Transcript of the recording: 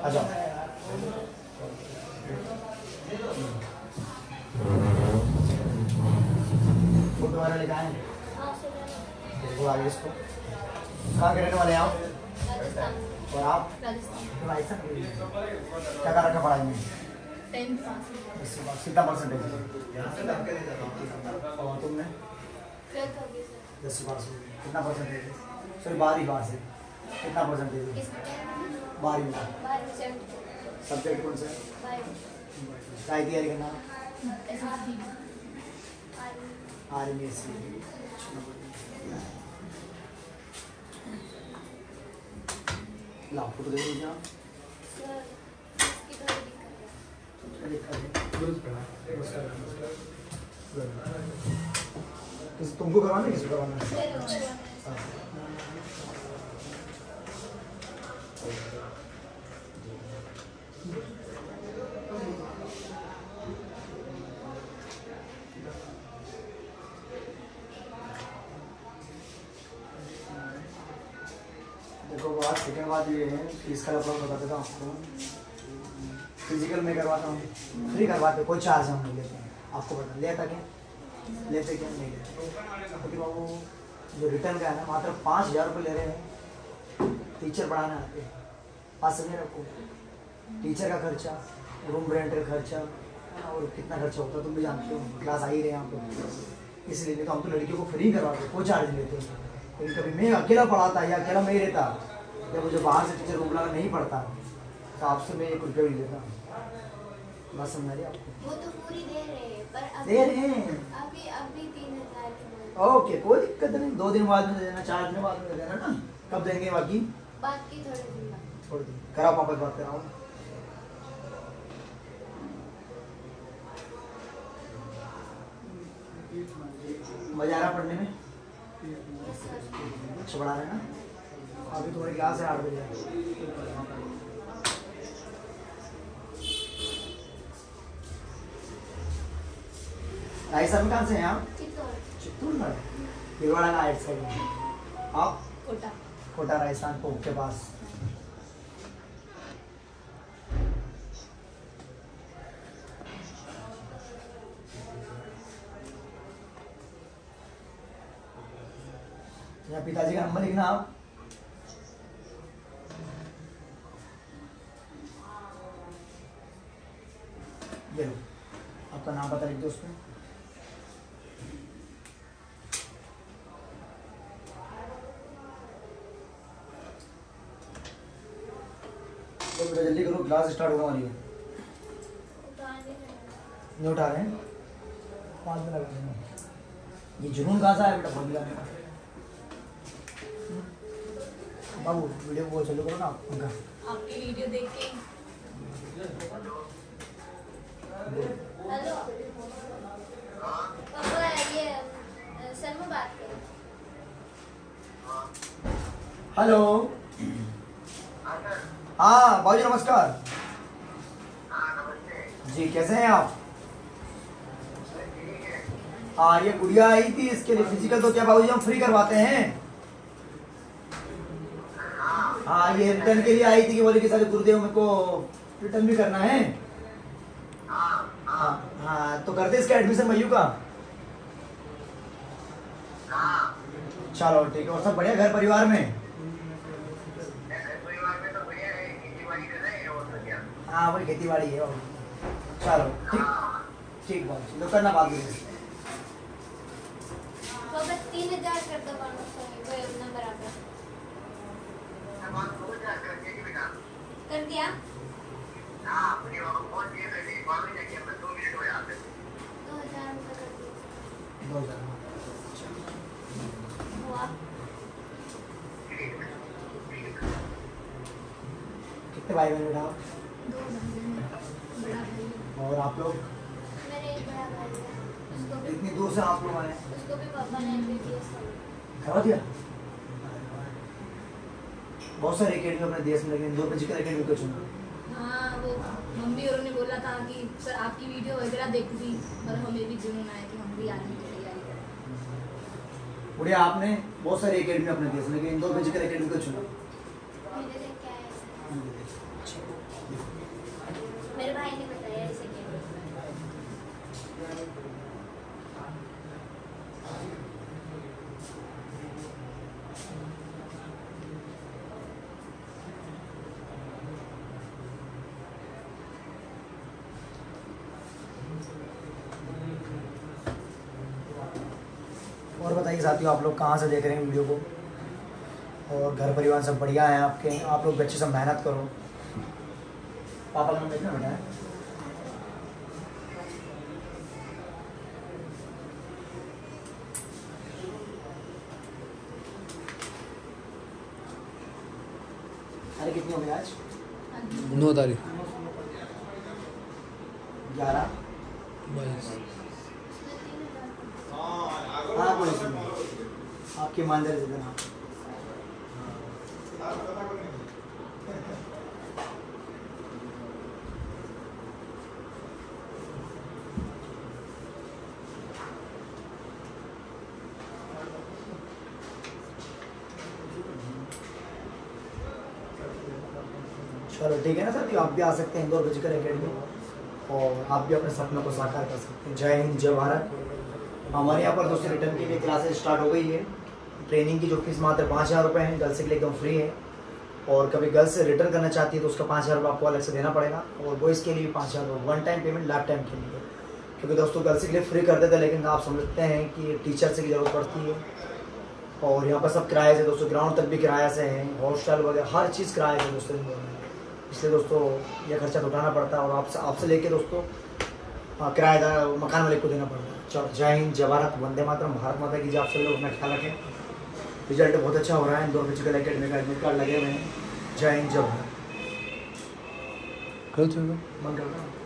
आ जाओ। फोटो वाला लेके आए वो आगे इसको कहाँ के रहने वाले हैं आप? और आप? राजस्थान। क्या कर रखा पढ़ाई में? 10th पास। कितना परसेंटेज? और तुमने? 10 पास। कितना परसेंटेज? सॉरी 12वीं पास है। कितना परसेंटेज? 12वीं में। सब्जेक्ट कौन सा है? क्या तैयारी करना? आर्मी। लाओ फोटो दे दीजिए आप। तुमको करवाना है किसको करवाना है? देखो बात सेकेंड बात ये है कि इसका अपलोड बता देता हूँ आपको। फिजिकल में करवाता हूँ, फ्री करवाते, कोई चार्ज हम नहीं लेते हैं। आपको बता लेता क्या लेते क्या नहीं लेते, क्योंकि बाबू जो रिटर्न का है ना मात्र 5000 रुपये ले रहे हैं। टीचर पढ़ाने आते हैं, बात समझे आपको। टीचर का खर्चा, रूम रेंट का खर्चा और कितना खर्चा होता है तुम भी जानते हो, क्लास आ ही रहे हैं आप लोग। इसलिए नहीं तो हम तो लड़कियों को फ्री करवाते, कोई चार्ज नहीं लेते हैं। लेकिन कभी मैं अकेला पढ़ाता या अकेला मैं ही रहता या मुझे बाहर से टीचर रूम लाना नहीं पड़ता तो आपसे मैं 1 रुपया भी लेता। बस समझ रही आपको? वो तो पूरी दे रहे हैं पर दे रहे हैं अभी 3000। ओके कोई दिक्कत नहीं, 2 दिन बाद में दे देना, 4 दिन बाद में दे देना ना। कब देंगे बाकी? बाकी थोड़े दिन बाद। छोड़ दी करा वापस बात कराओ। मजा आ रहा पढ़ने में? अच्छा पढ़ा रहे ना? अभी तुम्हारी क्लास है 8 बजे। राजस्थान कहाँ से हैं आप? चित्तौड़ में। भिलवाड़ा का आइट साइड में। आप? कोटा राजस्थान पोक के पास। या पिताजी का नंबर लिखना आप। ये लो आपका नाम पता लिख दो उसमें। तो बेटा जल्दी करो, क्लास स्टार्ट होने वाली है। नहीं उठा रहे हैं, 5 मिनट लगा देना। ये जुनून कहाँ से आया बेटा फोन लगाने का? बाबू वीडियो को चालू करो ना उनका। आपकी वीडियो देख के। हेलो पापा, ये सर में बात करो। हेलो हाँ बाबू जी नमस्कार। जी कैसे हैं आप? हाँ ये गुड़िया आई थी, इसके लिए फिजिकल तो क्या बाबू जी हम फ्री करवाते हैं। हाँ ये रिटर्न के लिए आई थी कि बोले कि सारे गुरुदेव मेरे को रिटर्न भी करना है। हाँ हाँ तो करते इसका एडमिशन मयू का। चलो ठीक है। और सब बढ़िया घर परिवार में? हाँ वही खेती बाड़ी है। चलो ठीक ठीक बात तो करना बात में। 3000 कर दो नंबर आपका। कर दिया? 2000 हुआ। कितने भाई बहन बेटा? 2 भाई। और आप लोग? मेरे एक बड़ा भाई है, उसको भी इतनी दूर से आप लोग आए? उसको भी पापा ने MBBS करवा दिया। बहुत सारे एकेडमी अपने देश में, लेकिन इंदौर में जिक्र एकेडमी को चुना। हाँ वो मम्मी और ने बोला था कि सर आपकी वीडियो वगैरह देखती थी और हमें भी जुनून आया कि हम भी आर्मी की तैयारी करें। बढ़िया, आपने बहुत सारे एकेडमी अपने देश में, लेकिन इंदौर में जिक्र एकेडमी को चुना। मेरे लिए क्या है? मेरे भाई ने बताया इसे क्या और बताइए साथियों, आप लोग कहाँ से देख रहे हैं वीडियो को? और घर परिवार सब बढ़िया है आपके? आप लोग अच्छे से मेहनत करो। पापा का नाम देखना बेटा है। अरे कितनी हो गई आज? 9 तारीख 11। 22। हाँ कोई इशू नहीं, आपकी ईमानदारी से देना। चलो ठीक है ना सर, आप भी आ सकते हैं इंदौर फिजिकल एकेडमी और आप भी अपने सपनों को साकार कर सकते हैं। जय हिंद, जय भारत। हमारे यहाँ पर दोस्तों रिटर्न की भी क्लासेस स्टार्ट हो गई है। ट्रेनिंग की जो फीस मात्र 5,000 रुपये है, गर्ल्स के लिए एकदम फ्री है। और कभी गर्ल्स से रिटर्न करना चाहती है तो उसका 5,000 रुपये आपको अलग से देना पड़ेगा। और बॉयज़ के लिए भी 5,000 रुपये, one time payment life time के लिए। क्योंकि दोस्तों गर्ल्स के लिए फ्री कर देते हैं, लेकिन आप समझते हैं कि टीचर से की ज़रूरत पड़ती है। और यहाँ पर सब किराए से दोस्तों, ग्राउंड तक भी किराया से है, हॉस्टल वगैरह हर चीज़ किराए से दोस्तों इंदौर में। इसलिए दोस्तों ये खर्चा तो उठाना पड़ता है और आपसे लेके दोस्तों किराएदार मकान वाले को देना पड़ता है। चलो जय हिंद, जय भारत, वंदे मातरम, भारत माता की जय। आप सभी लोग अपना ख्याल रखें। रिजल्ट बहुत अच्छा हो रहा है, इंदौर फिजिकल एकेडमी का एडमिट कार्ड लगे हुए हैं। जय हिंद, जय भारत। कल चलो बंद कर दो।